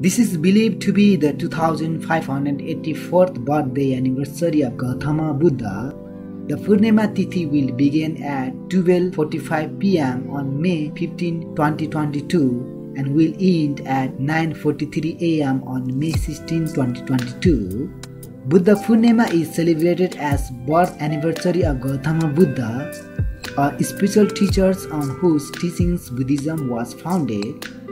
This is believed to be the 2584th birthday anniversary of Gautama Buddha. The Purnima Tithi will begin at 12:45 p.m. on May 15, 2022 and will end at 9:43 a.m. on May 16, 2022. Buddha Purnima is celebrated as birth anniversary of Gautama Buddha, a spiritual teacher on whose teachings Buddhism was founded.